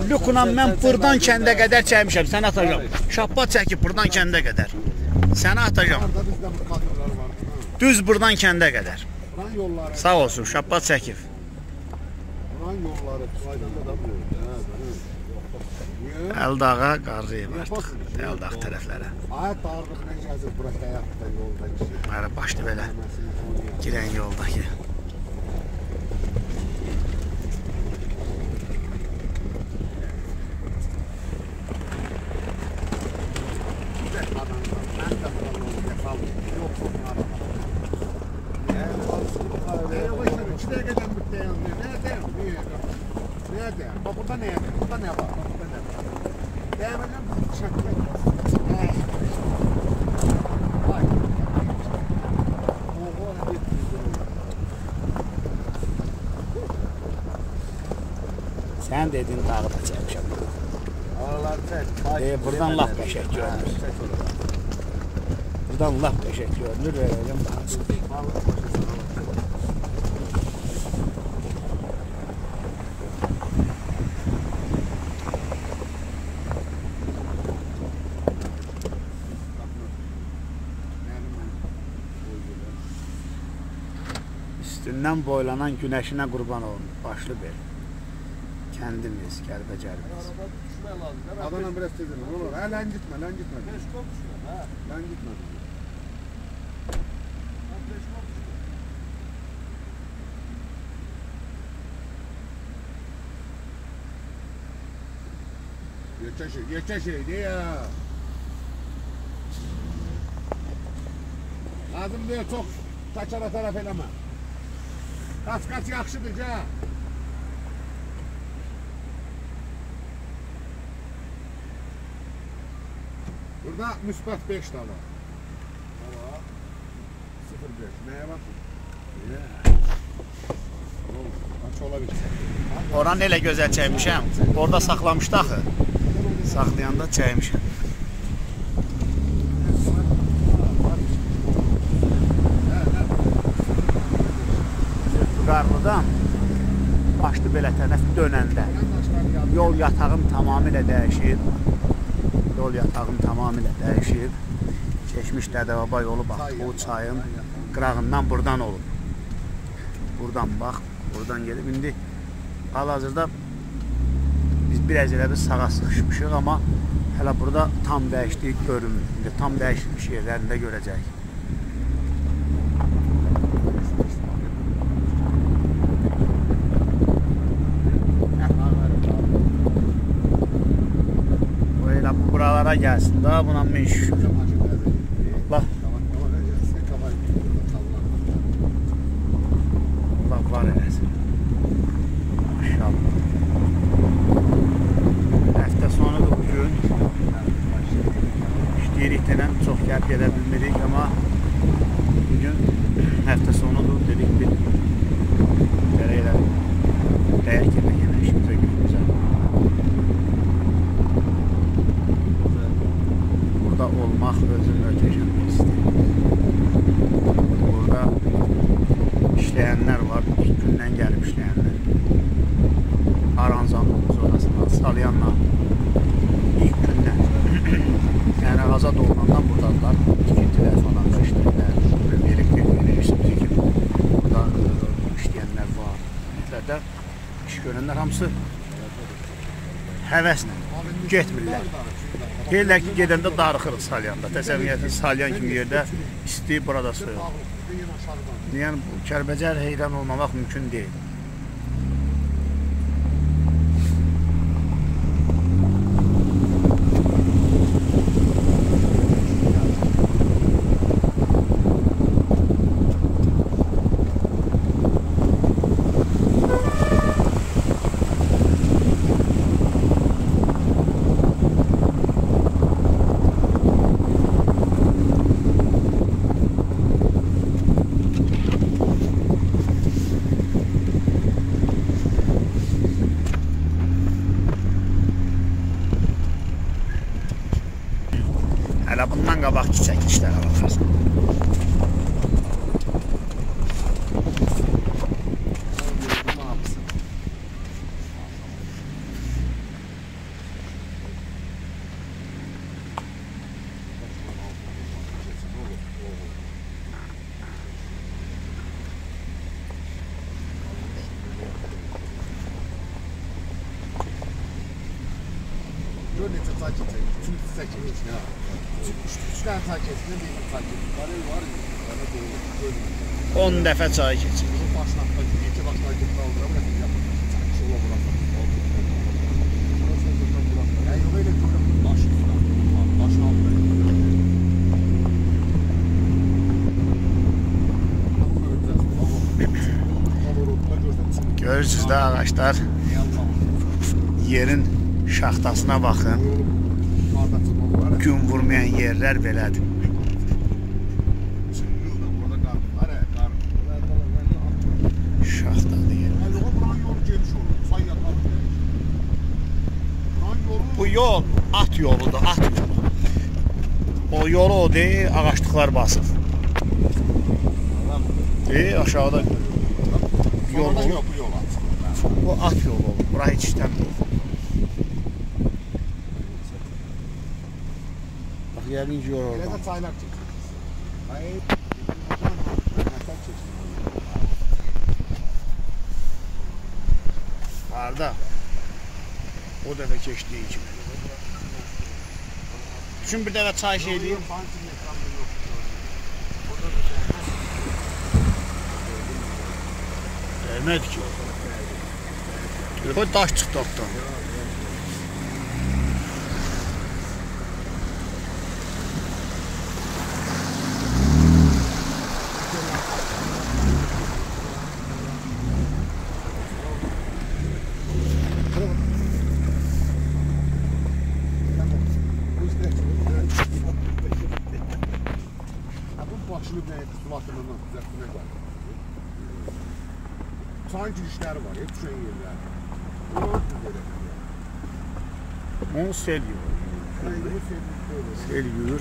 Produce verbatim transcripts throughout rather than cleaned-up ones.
Lükla mən buradan kəndə qədər çəkmişəm, sənə atacağım. Şapbat çəkib buradan kəndə qədər. Sənə atacağım. Düz buradan kəndə qədər. Sağ olsun, şapbat çəkib. Əldağa qarrıyıb artıq, Əldağ tərəflərə. Mənə başdı belə girən yoldakı. Burada ne yapıyor? Burada ne var? Burada ne var? Değmeden çakmak. Sen dedin dağı da çəkmişəm. E, buradan laf qəşək görünür. Buradan laf qəşək görünür. Verəcəm daha çox. Üstündən boylanan günəşinə qurban olun, başlı bel. Kəndimiz, Kəlbəcərimiz. Adana biraz tezim, olur. Hə, lən gitmə, lən gitmə. Lən gitmə. Yekə şey, yekə şeydi ya. Lazım deyil, çox taçara tərəf eləmə. Qaç-qaç yaxşıdır ki. Burada müsbət beş də var. sıfır beş. Nəyə baxın? Aç ola bilsin. Oranı elə gözəl çəkmişəm. Orada saxlamışdı axı. Saxlayanda çəkmişəm. Qarlıdan başlı belə tərəf dönəndə yol yatağım tamamilə dəyişib. Yol yatağım tamamilə dəyişib. Keçmiş Dədəbaba yolu bax, bu çayın qırağından buradan olub. Buradan bax, buradan gelib. İndi hal-hazırda biz biraz elə bir sağa sıxışmışıq, amma hələ burada tam dəyişdik görünmür. İndi tam dəyişilmiş yerlərində görəcəyik. Buralara gəlsin daha buna min şükür. Allah Allah var eləsin. Maşallah. Həftə sonudur bugün. İşləyirik denən çox gəlb gedə bilmirik, amma bugün həftə sonudur dedik bir dərə dəyək yemək yemək işimizə günümüzə. Burada olmaq özün ötəcəm istəyir. Burada işləyənlər var, ilk gündən gəlib işləyənlər. Aranzanın zonasından, Salyanla ilk gündən. Yəni azad olunandan buradadılar. İkinci falan da işləyənlər. Elektrik enerjisi kimi burada işləyənlər var. Ümumiyyətlərdə iş görənlər hamısı həvəslə getmirlər. Deyirlər ki, gedəndə darıxırıq Salyanda. Təsəvvüriyyətin Salyan kimi yerdə istəyib burada soyuq. Yəni, Kəlbəcər heyran olmamaq mümkün deyil. Hələ bundan qabaqki çəkilişlərə baxarsan. Gör neçə çay keçək. Üçüncü sizə keçək. Ya. Üç, üç tane çay keçsin, bir çay keçsin. Var var ya. Bana doğru. on dəfə çay keçir. Başına iki başına gidip kaldıram. Nəsə yapın. Şola bırakın. Ya yok öyle görürüm. Baş üstüne. Baş altına. Görürsünüz də ağaçlar. Yerin şaxtasına baxın. Gün vurmayan yerlər belədir. Şaxtadır yer. Bu yol at yoludur, at yolu. O yolu o deyil, ağaçlıqlar basır. Deyil, aşağıda yol olur. Bu at yolu olur, bura heç işləmdir. Bax, yəqin ki, yol oradan. Elə də çaylar çəkir. Harda? O dəfə keçdiyi kimi. Üçün bir dəfə çay şey deyil. Dəymədi ki. Qoy daş çıxdı altdan. Çayın girişləri var, hep düşən yerlər. Onu sel yürür. Sel yürür.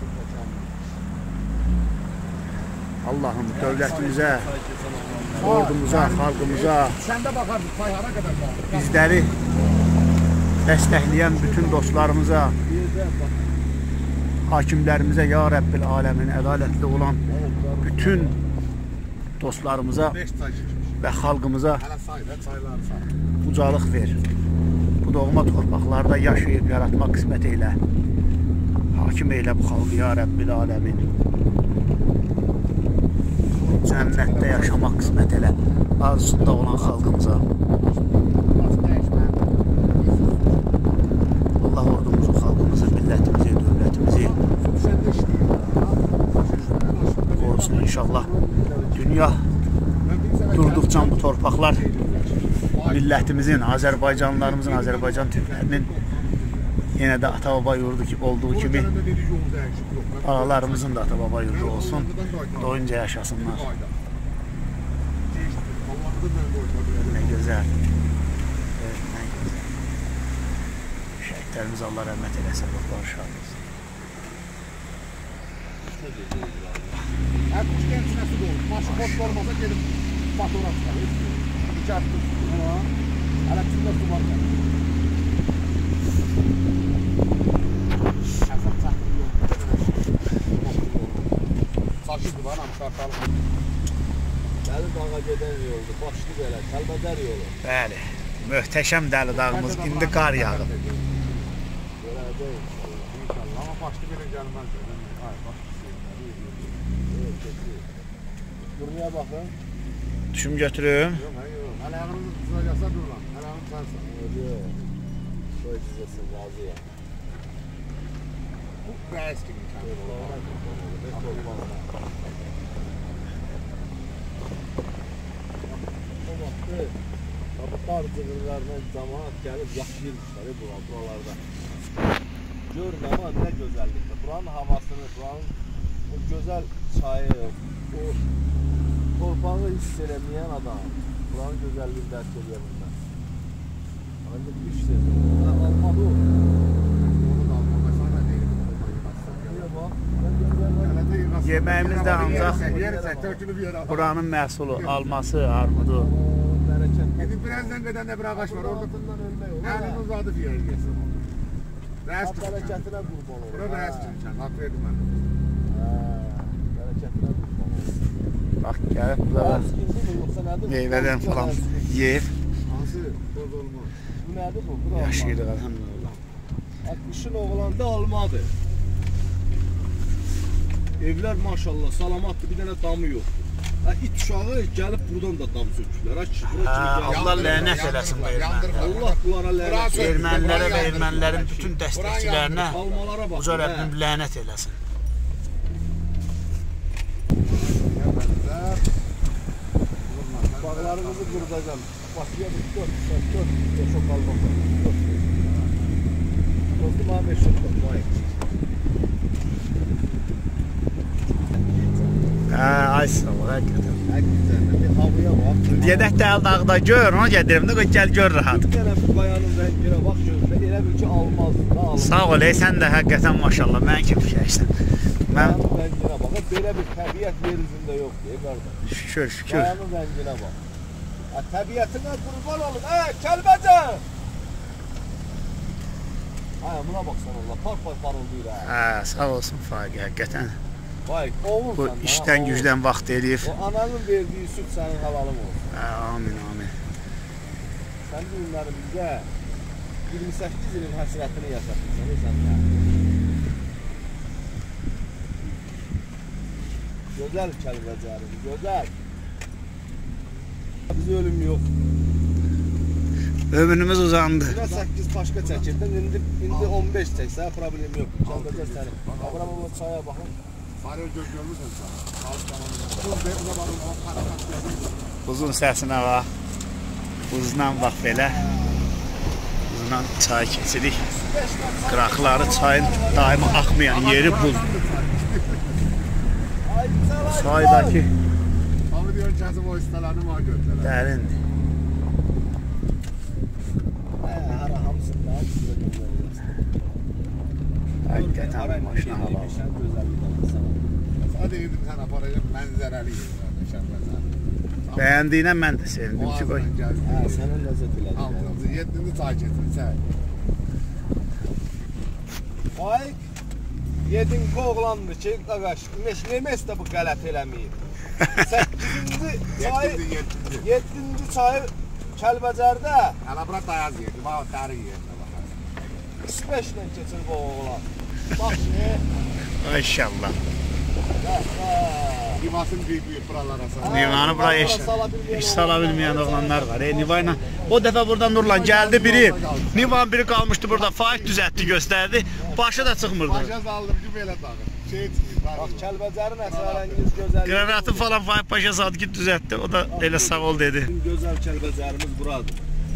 Allah'ım dövlətimizə, ordumuza, xalqımıza, Sən də baxardın, çay hara qədər var? bizləri dəstəkləyən bütün dostlarımıza, hakimlərimizə, ya Rəbbil aləmin ədalətli olan bütün dostlarımıza və xalqımıza ucalıq ver. Bu doğma torpaqlarda yaşayıb yaratmaq qismət eylə. Hakim eylə bu xalqı, ya Rəbbil aləmin. Cənnətdə yaşamaq qismət elə. Arzusunda olan xalqımıza. Allah ordumuzu, xalqımızı, millətimizi, dövlətimizi qorusun inşallah. Dünya durduqca bu torpaqlar millətimizin, Azərbaycanlılarımızın, Azərbaycan türklərinin yenə də ata-baba yurdu ki, olduğu kimi ağalarımızın da ata-baba yurdu olsun. Doyunca yaşasınlar. Nə gözəl. Evet, nə gözəl. Şəhidlərimiz Allah rəhmət eləsə, Allah şahid olsun. Hər kuş gəncəsi də olur. Maşı boş olmasa gelib fatura çıxar. İki hafta sonra hələ içində su var. Həsən çəkdir yox. Saçıdır var, amma qartalıq. Dəli dağa gedən yoldur, başlı belə, Kəlbəcər yolu. Bəli, möhtəşəm Dəli dağımız, indi qar yağıb. Görəcək İnşallah, amma başlı belə gəlməz. Ay, başlı Buraya baxın. Düşüm götürüm. yox, yox. Əlağınızı tutacaqsa dur lan. Əlağını tutarsan. Yox. Qoy cizəsin, razıyam. Bu rəis kimi O vaxtı tabutlar cığırlarına cəmaat gəlib yaşayırmışlar buralarda. Görün ama nə gözəllikdir. Buranın havasını, buranın o gözəl çayı, o torpağı hiss eləməyən adam buranın gözəlliyini dərk edə bilməz. Ancaq üç sezon. Nə almalı o? Onu da almalı. Sana deyim. Yeməyimiz də ancaq Yersə, tökülüb yer al. buranın məhsulu, alması, armudu. Gidip birazdan kadar ne bir ağaç var orada. Elini uzadı bir yer gelsin. Rəis Hak hərəkətinə qurban olur. Bura rəis kimsən? Hak verdim mən. Hərəkətinə qurban olur. Bax, gəlib burada meyvədən falan yeyib Hansı? Boz olmaz. Bu nədir bu? Bura yaşayırıq, əlhamdülillah. Qışın oğlanda almadır. Evlər maşallah salamatdır, bir dənə damı yoxdur. Ha, it uşağı gəlib buradan da dam sökürlər. Ha, kişi, bura kimi Ha, gəlib. Allah lənət eləsin bu ermənilərə. Allah bunlara lənət eləsin. Ermənilərə və ermənilərin bütün dəstəkçilərinə Almalara bax. Uca Rəbbim lənət eləsin. Bağlarımızı qurdacam. Bakıya bir dört, dört, dört, beş o qalmaq. Dostum ha beş o qalmaq. Hə, ay sağ ol, həqiqətən. Həqiqətən bir havaya bax. Gedək də dağda gör, ona gədirim də gəl gör rahat. Bir dənə bir qayanın rənginə bax gözlə, elə bil ki almazdır da almaz. Sağ ol, ey sən də həqiqətən maşallah, mən kimi fikirləşsən. Mən Qayanın rənginə bax, belə bir təbiət yer üzündə yoxdur, ey qardaş. şükür, şükür. Qayanın rənginə bax. Ha, təbiətinə qurban olun, hə, Kəlbəcə! Hə, buna baxsan Allah, par par parıldayır hə. Hə, sağ olsun Faiq, həqiqətən. Vay, oğulsan Bu da, işdən oğul. gücdən vaxt eləyir. O ananın verdiyi süt sənin halalın olsun. Hə, amin, amin. Sən bu günləri bizə iyirmi səkkiz ilin həsrətini yaşatmışsan, sən də. Gözəl Kəlbəcərim, gözəl. Bizə ölüm yox. Ömrümüz uzandı. Buna səkkiz paşka çəkirdin, indi, indi on beş çəksə, problem yox. Kəlbəcər sənin. Abram o çaya baxın. Sarı göz görmüsən sən. Qalıb zamanında. Bu beyqə baxın, o qaraxat gözü. Uzun səsinə bax. Uzundan bax belə. Uzundan çay keçirik. Qıraqları çayın daima axmayan yeri buz. Çaydakı Abi diyor kəsib o istalarını var götürlər. dərindir. Hə, hara hamısını da sizə göndərirlər. Həqiqətən maşına halal. Sən gözəllik alırsan. Hadi yedim sən aparacaq mənzərəli yedim. Şəhbəzən. Bəyəndiyinə mən də sevindim ki, qoy. Hə, sənə ləzzət elədi. Altıncı, yeddinci çay getirsən. Ay, yedinci oğlandı ki, qaqaş, Nemes də bu qələt eləməyib. səkkizinci çayı, Yeddinci, yeddinci. yeddinci çayı Kəlbəcərdə Hələ bura dayaz yedim, ha, dəri yerinə baxar. İsveçlə keçir bu oğlan. Bax, ne? İnşallah. Divasın büyük-büyük buralara sağ. Nivanı bura iş, iş sala bilməyən oğlanlar var. E, Niva ilə o dəfə buradan Nurlan gəldi biri. Nivan biri qalmışdı burada. Faiz düzəltdi, göstərdi. Başı da çıxmırdı. Başa saldım ki, belə dağır. Şey çıxır. Bax, Kəlbəcərin əsərəngiz gözəlliyi. Qranatı falan Faiz Paşa sadı ki, düzəltdi. O da elə sağ ol dedi. Bizim gözəl Kəlbəcərimiz buradır.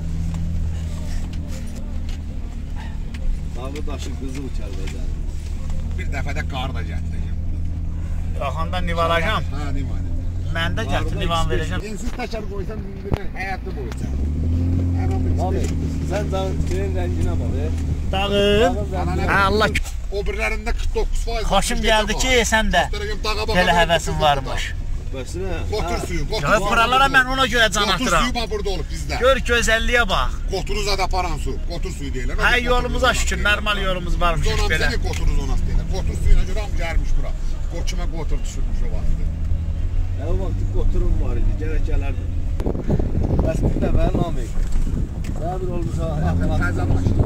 Dağı daşı qızıl Kəlbəcərimiz. Bir dəfə də qar da gətirəcəm. Yaxanda nivalacam. Ha, nivan. Mən də gətir nivan verəcəm. Ensiz təkər qoysan, dindirən həyatlı boysan. Həmən bir Mami, çiftə. sən senin rənginə bax, e. Dağı. Hə, Allah O birlərində qırx doqquz faiz. xoşum gəldi ki, sən də belə həvəsin varmış. Bəs nə? Qotur suyu, qotur Yox, buralara mən ona görə can Qotur atıram. suyu bax burada olub bizdə. Gör gözəlliyə bax. Qoturuza da aparan su, qotur suyu deyirlər. Hə, yolumuza şükür, normal yolumuz varmış Biz ona belə. bizə qoturuz ona deyirlər. Qotur suyuna görə am gəlmiş bura. Qoçuma qotur düşürmüş o vaxtı. Hə, o vaxt qoturum var idi, gərək gələrdi. Bəs bir də mən Nami. Səbir olmuş ha. Təzə maşın.